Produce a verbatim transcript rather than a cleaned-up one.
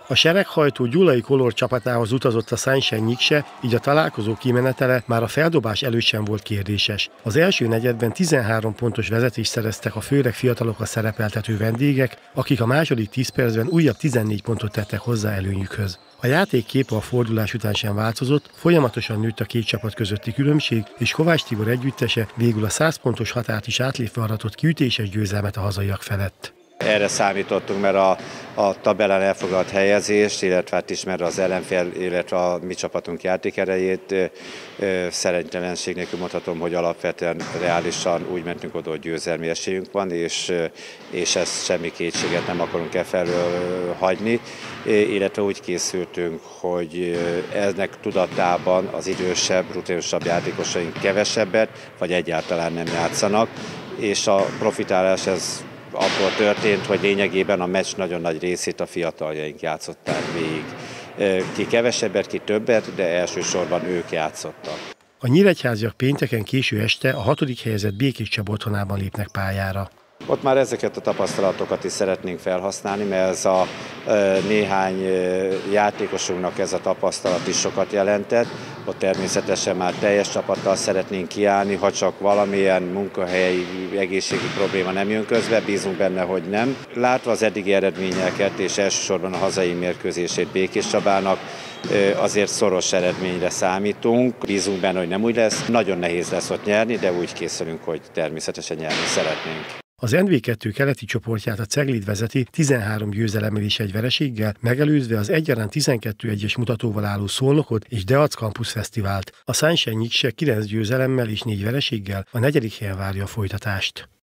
A sereghajtó Gyulai Kolor csapatához utazott a Sunshine Nyikse, így a találkozó kimenetele már a feldobás előtt sem volt kérdéses. Az első negyedben tizenhárom pontos vezetést szereztek a főleg fiatalokat szerepeltető vendégek, akik a második tíz percben újabb tizennégy pontot tettek hozzá előnyükhöz. A játék képe a fordulás után sem változott, folyamatosan nőtt a két csapat közötti különbség, és Kovács Tibor együttese végül a száz pontos határt is átlépve aratott ki ütéses győzelmet a hazaiak felett. Erre számítottunk, mert a, a tabellán elfoglalt helyezést, illetve hát ismerve az ellenfél, illetve a mi csapatunk játékerejét, szerencsétlenség nélkül mondhatom, hogy alapvetően reálisan úgy mentünk oda, hogy győzelmi esélyünk van, és, és ezt semmi kétséget nem akarunk e felől hagyni, illetve úgy készültünk, hogy ennek tudatában az idősebb, rutinosabb játékosaink kevesebbet, vagy egyáltalán nem játszanak, és a profitálás ez abból történt, hogy lényegében a meccs nagyon nagy részét a fiataljaink játszották végig. Ki kevesebbet, ki többet, de elsősorban ők játszottak. A nyíregyháziak pénteken késő este a hatodik helyezett Békés Csaba otthonában lépnek pályára. Ott már ezeket a tapasztalatokat is szeretnénk felhasználni, mert ez a néhány játékosunknak ez a tapasztalat is sokat jelentett. Ott természetesen már teljes csapattal szeretnénk kiállni, ha csak valamilyen munkahelyi egészségi probléma nem jön közbe, bízunk benne, hogy nem. Látva az eddigi eredményeket és elsősorban a hazai mérkőzését Békés Csabának, azért szoros eredményre számítunk, bízunk benne, hogy nem úgy lesz. Nagyon nehéz lesz ott nyerni, de úgy készülünk, hogy természetesen nyerni szeretnénk. Az en vé kettő keleti csoportját a Cegléd vezeti tizenhárom győzelemmel és egy vereséggel, megelőzve az egyaránt tizenkettő egyes mutatóval álló Szolnokot és Deac Campus Fesztivált. A Sunshine Nyikse kilenc győzelemmel és négy vereséggel a negyedik helyen várja a folytatást.